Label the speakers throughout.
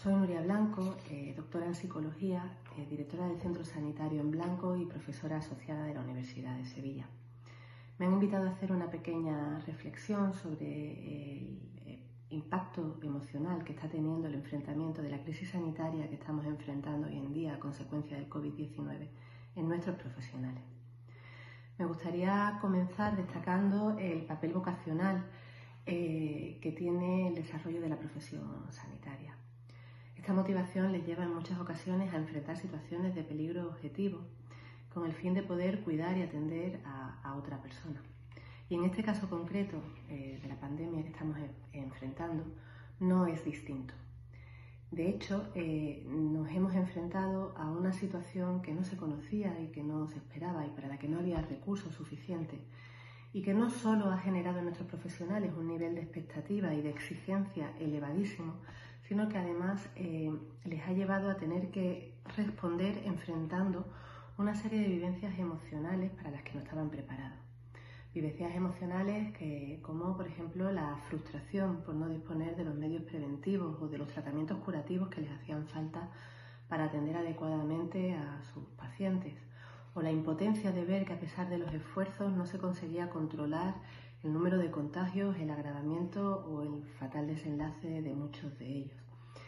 Speaker 1: Soy Nuria Blanco, doctora en Psicología, directora del Centro Sanitario en Blanco y profesora asociada de la Universidad de Sevilla. Me han invitado a hacer una pequeña reflexión sobre el impacto emocional que está teniendo el enfrentamiento de la crisis sanitaria que estamos enfrentando hoy en día a consecuencia del COVID-19 en nuestros profesionales. Me gustaría comenzar destacando el papel vocacional que tiene el desarrollo de la profesión sanitaria. Esta motivación les lleva en muchas ocasiones a enfrentar situaciones de peligro objetivo con el fin de poder cuidar y atender a otra persona. Y en este caso concreto de la pandemia que estamos enfrentando no es distinto. De hecho, nos hemos enfrentado a una situación que no se conocía y que no se esperaba y para la que no había recursos suficientes y que no solo ha generado en nuestros profesionales un nivel de expectativa y de exigencia elevadísimo, sino que además les ha llevado a tener que responder enfrentando una serie de vivencias emocionales para las que no estaban preparados. Vivencias emocionales como, por ejemplo, la frustración por no disponer de los medios preventivos o de los tratamientos curativos que les hacían falta para atender adecuadamente a sus pacientes, o la impotencia de ver que a pesar de los esfuerzos no se conseguía controlar el número de contagios, el agravamiento o el fatal desenlace de muchos de ellos.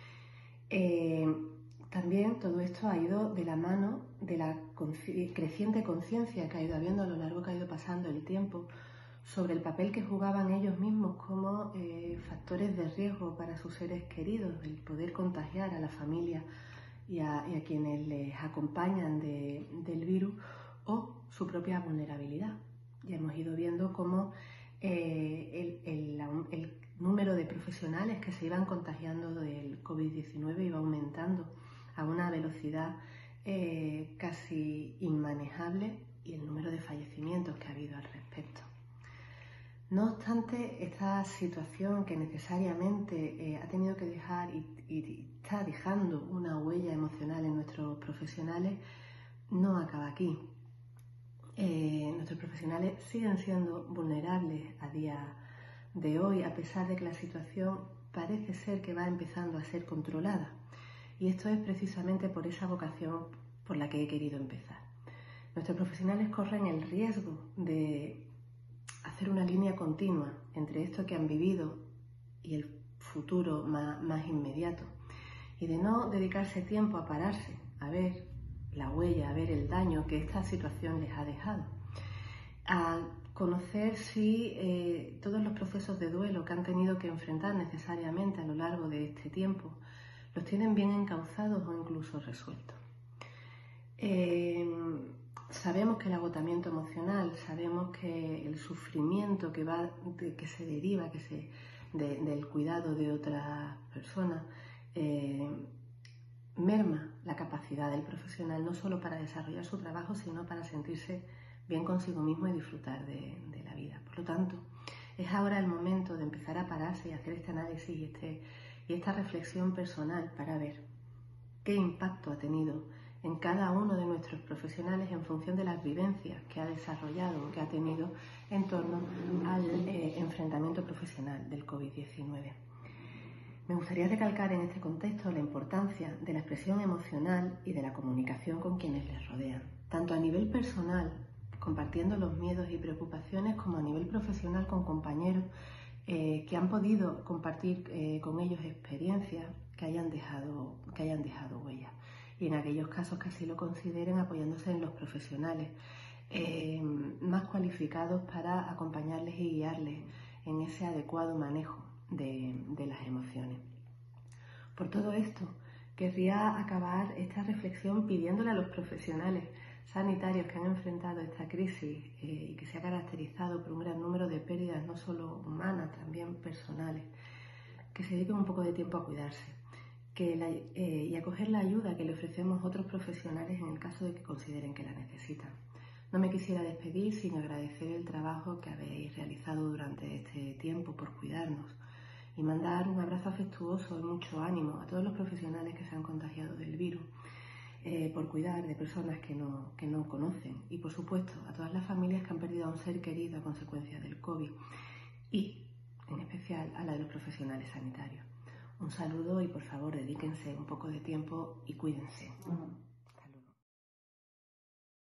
Speaker 1: También todo esto ha ido de la mano de la creciente conciencia que ha ido habiendo a lo largo que ha ido pasando el tiempo sobre el papel que jugaban ellos mismos como factores de riesgo para sus seres queridos, el poder contagiar a la familia y a quienes les acompañan del virus, o su propia vulnerabilidad. Ya hemos ido viendo cómo el número de profesionales que se iban contagiando del COVID-19 iba aumentando a una velocidad casi inmanejable, y el número de fallecimientos que ha habido al respecto. No obstante, esta situación que necesariamente ha tenido que dejar y está dejando una huella emocional en nuestros profesionales no acaba aquí. Nuestros profesionales siguen siendo vulnerables a día de hoy, a pesar de que la situación parece ser que va empezando a ser controlada. Y esto es precisamente por esa vocación por la que he querido empezar. Nuestros profesionales corren el riesgo de hacer una línea continua entre esto que han vivido y el futuro más inmediato, y de no dedicarse tiempo a pararse, a ver la huella, a ver el daño que esta situación les ha dejado, a conocer si todos los procesos de duelo que han tenido que enfrentar necesariamente a lo largo de este tiempo los tienen bien encauzados o incluso resueltos. Sabemos que el agotamiento emocional, sabemos que el sufrimiento que se deriva del cuidado de otras personas merma la capacidad del profesional no solo para desarrollar su trabajo, sino para sentirse bien consigo mismo y disfrutar de la vida. Por lo tanto, es ahora el momento de empezar a pararse y hacer este análisis y esta reflexión personal para ver qué impacto ha tenido en cada uno de nuestros profesionales en función de las vivencias que ha desarrollado o que ha tenido en torno al enfrentamiento profesional del COVID-19. Me gustaría recalcar en este contexto la importancia de la expresión emocional y de la comunicación con quienes les rodean, tanto a nivel personal, compartiendo los miedos y preocupaciones, como a nivel profesional con compañeros que han podido compartir con ellos experiencias que hayan dejado huella, y en aquellos casos que así lo consideren, apoyándose en los profesionales más cualificados para acompañarles y guiarles en ese adecuado manejo de las emociones. Por todo esto, querría acabar esta reflexión pidiéndole a los profesionales sanitarios que han enfrentado esta crisis y que se ha caracterizado por un gran número de pérdidas, no solo humanas, también personales, que se dediquen un poco de tiempo a cuidarse y a coger la ayuda que le ofrecemos otros profesionales en el caso de que consideren que la necesitan. No me quisiera despedir sin agradecer el trabajo que habéis realizado durante este tiempo por cuidarnos y mandar un abrazo afectuoso y mucho ánimo a todos los profesionales que se han contagiado del virus, por cuidar de personas que no conocen, y por supuesto a todas las familias que han perdido a un ser querido a consecuencia del COVID, y en especial a la de los profesionales sanitarios. Un saludo y por favor dedíquense un poco de tiempo y cuídense.